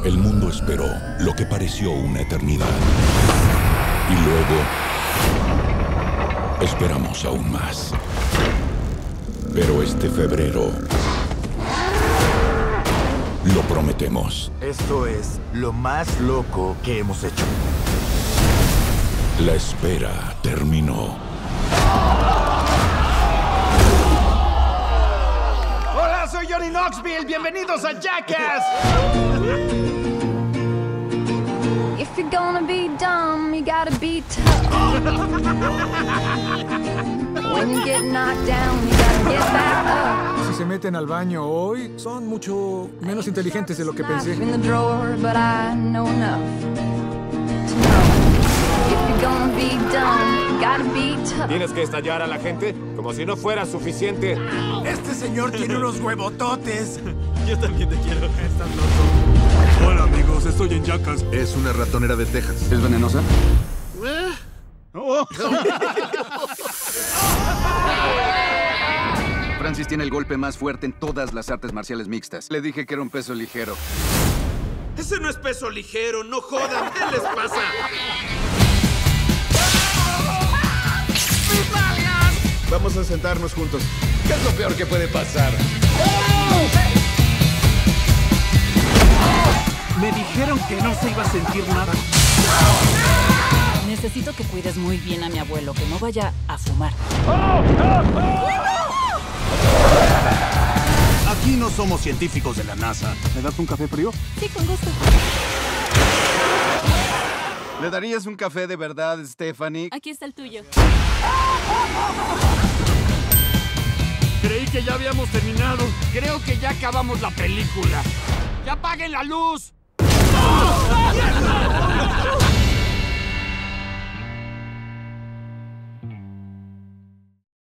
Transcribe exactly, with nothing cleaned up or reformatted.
El mundo esperó lo que pareció una eternidad. Y luego esperamos aún más. Pero este febrero lo prometemos. Esto es lo más loco que hemos hecho. La espera terminó. Hola, soy Johnny Knoxville. Bienvenidos a Jackass. If you're gonna be dumb, you gotta be tough. When you get knocked down, you gotta get back up. Si se meten al baño hoy, son mucho menos inteligentes de lo que pensé. In the drawer, but I know enough to know. If you're gonna be dumb, you gotta be tough. ¿Tienes que estallar a la gente? Como si no fuera suficiente. Este señor tiene unos huevototes. Yo también te quiero. Estás loco. Hola amigos, estoy en Jackass. Es una ratonera de Texas. ¿Es venenosa? Oh. Francis tiene el golpe más fuerte en todas las artes marciales mixtas. Le dije que era un peso ligero. Ese no es peso ligero, no jodan. ¿Qué les pasa? Vamos a sentarnos juntos. ¿Qué es lo peor que puede pasar? Me dijeron que no se iba a sentir nada. Necesito que cuides muy bien a mi abuelo, que no vaya a fumar. Aquí no somos científicos de la NASA. ¿Me das un café frío? Sí, con gusto. ¿Le darías un café de verdad, Stephanie? Aquí está el tuyo. Creí que ya habíamos terminado. Creo que ya acabamos la película. ¡Ya apaguen la luz!